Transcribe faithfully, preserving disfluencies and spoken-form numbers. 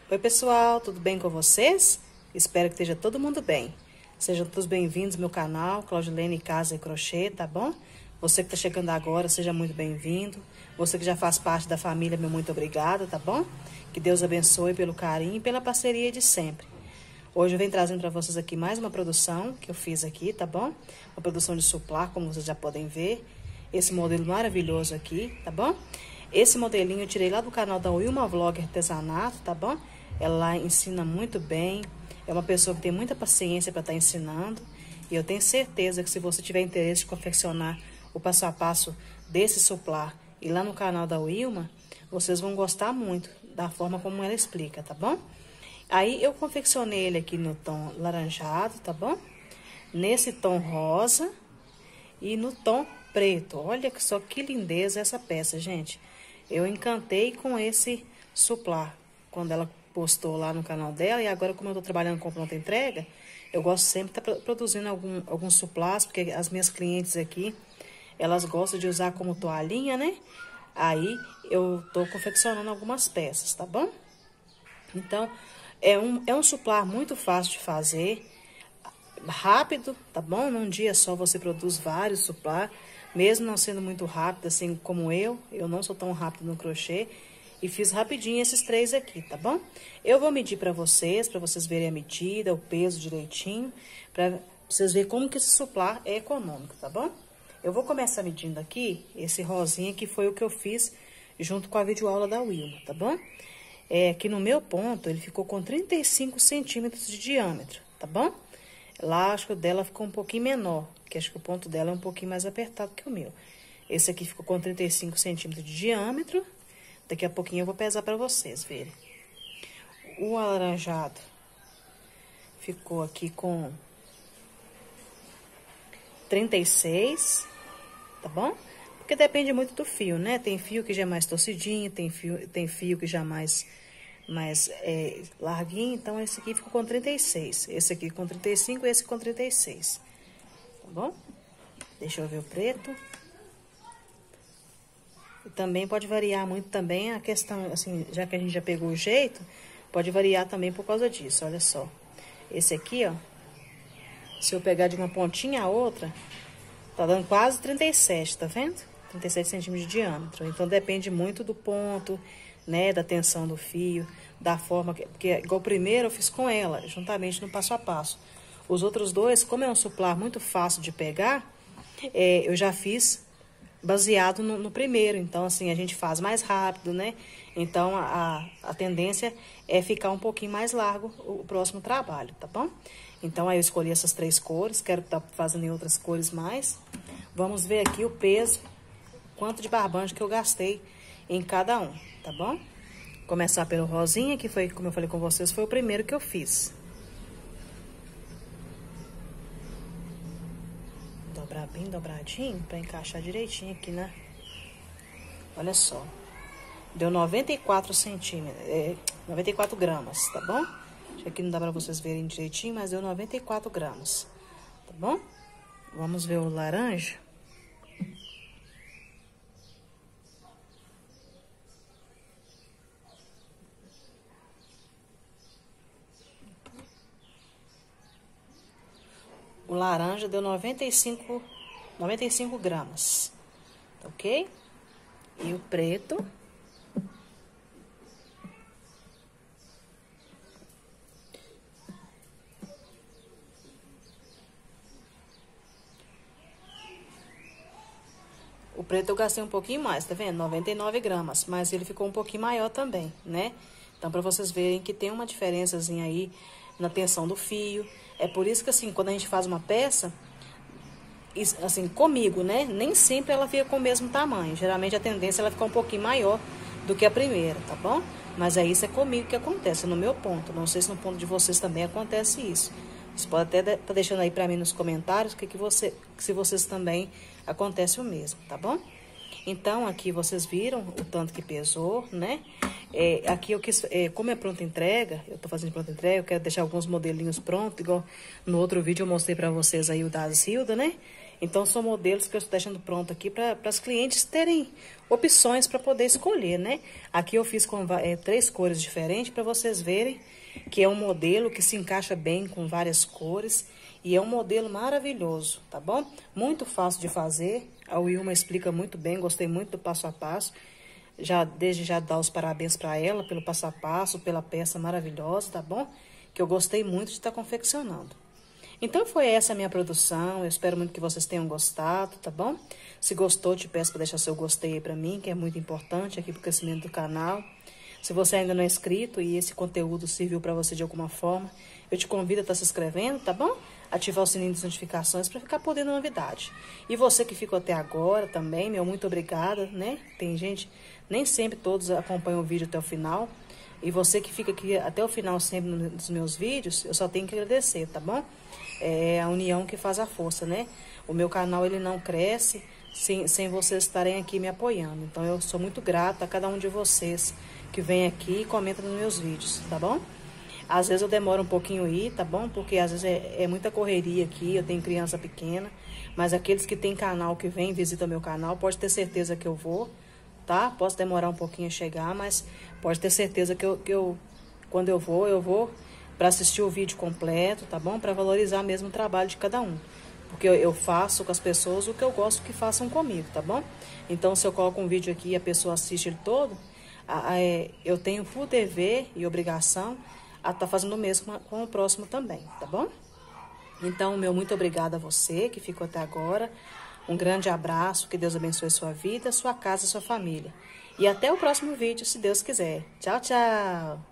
Oi pessoal, tudo bem com vocês? Espero que esteja todo mundo bem. Sejam todos bem-vindos ao meu canal, Claudilene Casa e Crochê, tá bom? Você que está chegando agora, seja muito bem-vindo. Você que já faz parte da família, meu muito obrigada, tá bom? Que Deus abençoe pelo carinho e pela parceria de sempre. Hoje eu venho trazendo para vocês aqui mais uma produção que eu fiz aqui, tá bom? Uma produção de suplar, como vocês já podem ver. Esse modelo maravilhoso aqui, tá bom? Esse modelinho eu tirei lá do canal da Wilma Vlog Artesanato, tá bom? Ela ensina muito bem, é uma pessoa que tem muita paciência para estar ensinando. E eu tenho certeza que se você tiver interesse de confeccionar o passo a passo desse suplar e lá no canal da Wilma, vocês vão gostar muito da forma como ela explica, tá bom? Aí eu confeccionei ele aqui no tom laranjado, tá bom? Nesse tom rosa e no tom preto. Olha só que lindeza essa peça, gente. Eu encantei com esse suplar quando ela postou lá no canal dela. E agora, como eu tô trabalhando com pronta entrega, eu gosto sempre de estar tá produzindo algum, alguns suplás, porque as minhas clientes aqui, elas gostam de usar como toalhinha, né? Aí eu tô confeccionando algumas peças, tá bom? Então, é um, é um suplar muito fácil de fazer, rápido, tá bom? Num dia só você produz vários suplar, mesmo não sendo muito rápido, assim como eu. Eu não sou tão rápido no crochê. E fiz rapidinho esses três aqui, tá bom? Eu vou medir pra vocês, pra vocês verem a medida, o peso direitinho, pra vocês verem como que esse suplar é econômico, tá bom? Eu vou começar medindo aqui esse rosinha, que foi o que eu fiz junto com a videoaula da Wilma, tá bom? É, aqui no meu ponto, ele ficou com trinta e cinco centímetros de diâmetro, tá bom? Lá, acho que o dela ficou um pouquinho menor, que acho que o ponto dela é um pouquinho mais apertado que o meu. Esse aqui ficou com trinta e cinco centímetros de diâmetro. Daqui a pouquinho eu vou pesar para vocês verem. O alaranjado ficou aqui com trinta e seis, tá bom? Porque depende muito do fio, né? Tem fio que já é mais torcidinho, tem fio, tem fio que já é mais, mais é, larguinho. Então, esse aqui ficou com trinta e seis. Esse aqui com trinta e cinco e esse com trinta e seis. Tá bom? Deixa eu ver o preto. E também pode variar muito também a questão, assim, já que a gente já pegou o jeito, pode variar também por causa disso, olha só. Esse aqui, ó, se eu pegar de uma pontinha a outra, tá dando quase trinta e sete, tá vendo? trinta e sete centímetros de diâmetro. Então, depende muito do ponto, né, da tensão do fio, da forma, que, porque igual o primeiro eu fiz com ela, juntamente no passo a passo. Os outros dois, como é um suplar muito fácil de pegar, é, eu já fiz baseado no, no primeiro. Então, assim, a gente faz mais rápido, né? Então, a, a tendência é ficar um pouquinho mais largo o, o próximo trabalho, tá bom? Então, aí eu escolhi essas três cores, quero estar fazendo em outras cores mais. Vamos ver aqui o peso, quanto de barbante que eu gastei em cada um, tá bom? Começar pelo rosinha, que foi, como eu falei com vocês, foi o primeiro que eu fiz. Dobrar bem dobradinho pra encaixar direitinho aqui, né? Olha só. Deu noventa e quatro centímetros, é, noventa e quatro gramas, tá bom? Acho que aqui não dá pra vocês verem direitinho, mas deu noventa e quatro gramas, tá bom? Vamos ver o laranja. O laranja deu noventa e cinco, noventa e cinco gramas, ok? E o preto o preto eu gastei um pouquinho mais, tá vendo? noventa e nove gramas, mas ele ficou um pouquinho maior também, né? Então, pra vocês verem que tem uma diferençazinha aí na tensão do fio. É por isso que, assim, quando a gente faz uma peça, assim, comigo, né? Nem sempre ela fica com o mesmo tamanho. Geralmente a tendência é ela ficar um pouquinho maior do que a primeira, tá bom? Mas é isso, é comigo que acontece, no meu ponto. Não sei se no ponto de vocês também acontece isso. Você pode até estar tá deixando aí pra mim nos comentários que, que você, se vocês também acontece o mesmo, tá bom? Então, aqui vocês viram o tanto que pesou, né? É, aqui eu quis, é, como é pronta entrega, eu tô fazendo pronta entrega, eu quero deixar alguns modelinhos prontos, igual no outro vídeo eu mostrei pra vocês aí o da Zilda, né? Então, são modelos que eu estou deixando pronto aqui para as clientes terem opções para poder escolher, né? Aqui eu fiz com é, três cores diferentes para vocês verem que é um modelo que se encaixa bem com várias cores e é um modelo maravilhoso, tá bom? Muito fácil de fazer, a Wilma explica muito bem, gostei muito do passo a passo. Já, desde já dar os parabéns para ela pelo passo a passo, pela peça maravilhosa, tá bom? Que eu gostei muito de estar confeccionando. Então, foi essa a minha produção. Eu espero muito que vocês tenham gostado, tá bom? Se gostou, te peço para deixar seu gostei aí para mim, que é muito importante aqui pro crescimento do canal. Se você ainda não é inscrito e esse conteúdo serviu para você de alguma forma, eu te convido a estar se inscrevendo, tá bom? Ativar o sininho de notificações para ficar por dentro da novidade. E você que ficou até agora também, meu muito obrigada, né? Tem gente, nem sempre todos acompanham o vídeo até o final. E você que fica aqui até o final sempre nos meus vídeos, eu só tenho que agradecer, tá bom? É a união que faz a força, né? O meu canal, ele não cresce sem, sem vocês estarem aqui me apoiando. Então, eu sou muito grata a cada um de vocês que vem aqui e comenta nos meus vídeos, tá bom? Às vezes eu demoro um pouquinho aí, tá bom? Porque às vezes é, é muita correria aqui, eu tenho criança pequena. Mas aqueles que têm canal, que vem, visitam meu canal, pode ter certeza que eu vou, tá? Posso demorar um pouquinho a chegar, mas pode ter certeza que eu, que eu quando eu vou, eu vou para assistir o vídeo completo, tá bom? Para valorizar mesmo o trabalho de cada um. Porque eu, eu faço com as pessoas o que eu gosto que façam comigo, tá bom? Então, se eu coloco um vídeo aqui e a pessoa assiste ele todo, a, a, é, eu tenho por dever e obrigação a estar tá fazendo o mesmo com o próximo também, tá bom? Então, meu muito obrigada a você que ficou até agora. Um grande abraço, que Deus abençoe sua vida, sua casa e sua família. E até o próximo vídeo, se Deus quiser. Tchau, tchau!